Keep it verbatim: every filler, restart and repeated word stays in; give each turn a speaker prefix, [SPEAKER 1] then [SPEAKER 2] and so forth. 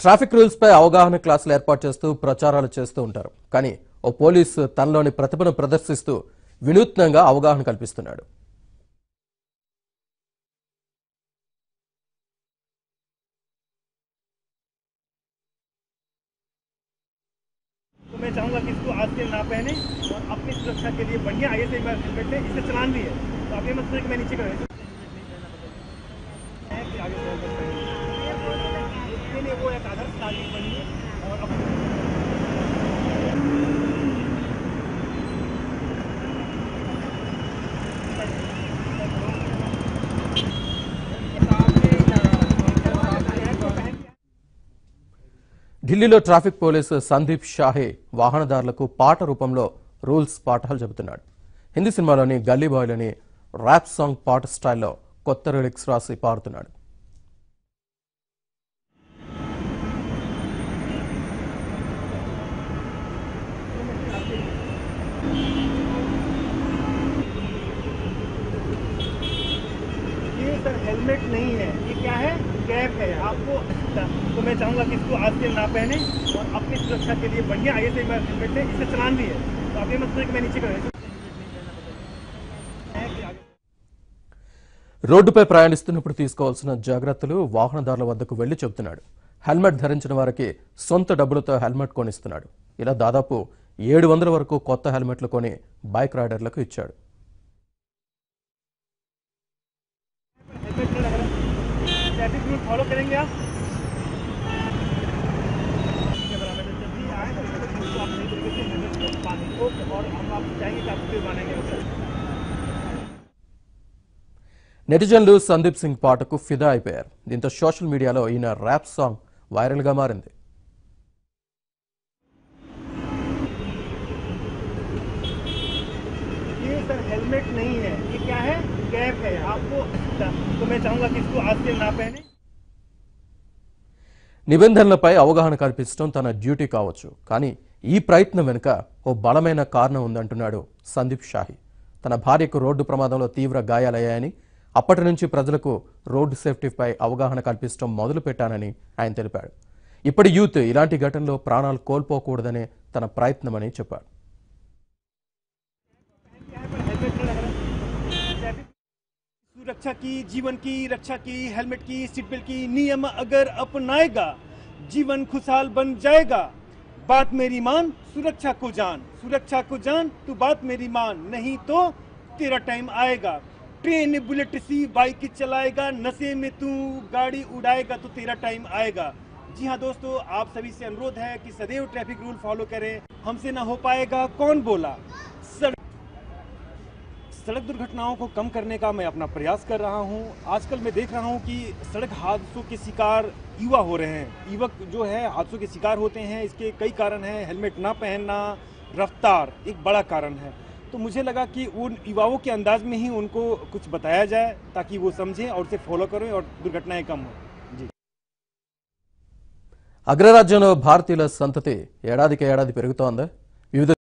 [SPEAKER 1] Traffic rules పై అవగాహన క్లాసులు ఏర్పాటు చేస్తూ ప్రచారాలు చేస్తూ ఉంటారు. కానీ ఓ పోలీసు తనలోని ప్రతిభను ప్రదర్శిస్తూ వినూత్నంగా అవగాహన కల్పిస్తున్నాడు.
[SPEAKER 2] तो मैं चाहूँगा कि इसको आज से ना पहने और अपनी सुरक्षा के लिए बढ़िया आगे से हेलमेट से इससे चलान भी है, तो आप ये मत सोचें कि मैं नीचे कर इसके लिए वो एक आदर्श नागरिक बनिए और
[SPEAKER 1] ఢిల్లీలో ట్రాఫిక్ పోలీసు సందీప్ షాహే వాహనదారులకు పాట రూపంలో రూల్స్ పాఠాలు చెబుతున్నాడు. హిందీ సినిమాలోని గల్లీ బాయ్లోని ర్యాప్ సాంగ్ పాట స్టైల్లో కొత్త లిరిక్స్ రాసి పాడుతున్నాడు.
[SPEAKER 2] ये सर हेलमेट नहीं है, ये क्या है, कैप है आपको। तो मैं चाहूँगा कि इसको आज से ना पहने और अपनी सुरक्षा के लिए बढ़िया आगे से हेलमेट से इससे चलान भी है, तो आप ये मत सोचें कि मैं नीचे कर
[SPEAKER 1] రోడ్డుపై ప్రయాణిస్తున్నప్పుడు తీసుకోవాల్సిన జాగ్రత్తలు వాహనదారుల వద్దకు వెళ్లి చెబుతున్నాడు. హెల్మెట్ ధరించిన వారికి సొంత డబ్బులతో హెల్మెట్ కొనిస్తున్నాడు. ఇలా దాదాపు ఏడు వందల వరకు కొత్త హెల్మెట్లు కొని బైక్ రైడర్లకు ఇచ్చాడు.
[SPEAKER 2] ट्रैफिक रूल फॉलो करेंगे आप और हम आप चाहेंगे कि आप मानेंगे।
[SPEAKER 1] నెటిజన్లు సందీప్ సింగ్ పాటకు ఫిదా అయిపోయారు. దీంతో సోషల్ మీడియాలో ఈయన ర్యాప్ సాంగ్ వైరల్ గా మారింది.
[SPEAKER 2] ये सर हेलमेट नहीं है, ये क्या है, कैप है आपको। तो मैं चाहूँगा कि इसको आज से ना पहने।
[SPEAKER 1] నిబంధనలపై అవగాహన కల్పించడం తన డ్యూటీ కావచ్చు, కానీ ఈ ప్రయత్నం వెనుక ఓ బలమైన కారణం ఉందంటున్నాడు సందీప్ షాహి. తన భార్యకు రోడ్డు ప్రమాదంలో తీవ్ర గాయాలయ్యాయని, అప్పటి నుంచి ప్రజలకు రోడ్డు సేఫ్టీపై అవగాహన కల్పించడం మొదలుపెట్టానని ఆయన తెలిపాడు. ఇప్పటి యూత్ ఇలాంటి ఘటనలో ప్రాణాలు కోల్పోకూడదనే తన ప్రయత్నమని చెప్పాడు.
[SPEAKER 2] सुरक्षा की, जीवन की रक्षा की, हेलमेट की, सीट बेल्ट की नियम अगर अपनाएगा जीवन खुशहाल बन जाएगा। बात मेरी मान, सुरक्षा को जान, सुरक्षा को जान, तू बात मेरी मान, नहीं तो तेरा टाइम आएगा। ट्रेन बुलेट सी बाइक चलाएगा, नशे में तू गाड़ी उड़ाएगा तो तेरा टाइम आएगा। जी हाँ दोस्तों, आप सभी से अनुरोध है कि सदैव ट्रैफिक रूल फॉलो करें। हमसे ना हो पाएगा कौन बोला। सड़क सड़क दुर्घटनाओं को कम करने का मैं अपना प्रयास कर रहा हूं। आजकल मैं देख रहा हूं कि सड़क हादसों के शिकार युवा हो रहे हैं। युवक जो है हादसों के शिकार होते हैं, इसके कई कारण हैं। हेलमेट ना पहनना, रफ्तार एक बड़ा कारण है। तो मुझे लगा कि उन युवाओं के अंदाज में ही उनको कुछ बताया जाए ताकि वो समझें और उसे फॉलो करें और दुर्घटनाएं कम हो। जी
[SPEAKER 1] అగ్రరాజ్యంలో భారతీయుల సంతతి ఏడాదికి ఏడాది పెరుగుతోంది. వివిధ